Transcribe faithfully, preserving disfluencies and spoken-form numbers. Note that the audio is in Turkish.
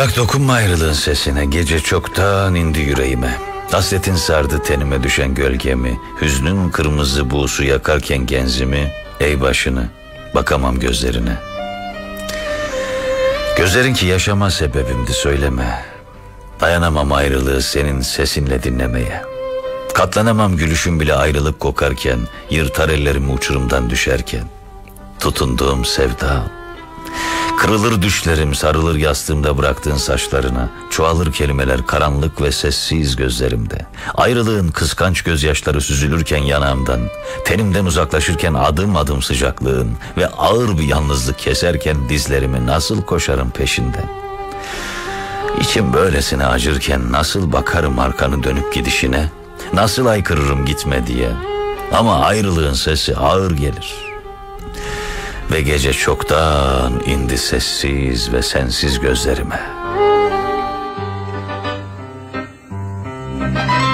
Bırak dokunma ayrılığın sesine, gece çoktan indi yüreğime. Hasretin sardı tenime düşen gölgemi, hüznün kırmızı buğusu yakarken genzimi. Ey başını, bakamam gözlerine. Gözlerin ki yaşama sebebimdi, söyleme. Dayanamam ayrılığı senin sesinle dinlemeye. Katlanamam gülüşün bile ayrılık kokarken, yırtar ellerimi uçurumdan düşerken. Tutunduğum sevda, kırılır düşlerim, sarılır yastığımda bıraktığın saçlarına. Çoğalır kelimeler karanlık ve sessiz gözlerimde. Ayrılığın kıskanç gözyaşları süzülürken yanağımdan, tenimden uzaklaşırken adım adım sıcaklığın ve ağır bir yalnızlık keserken dizlerimi nasıl koşarım peşinden. İçim böylesine acırken nasıl bakarım arkanı dönüp gidişine, nasıl haykırırım gitme diye. Ama ayrılığın sesi ağır gelir. Ve gece çoktan indi sessiz ve sensiz gözlerime.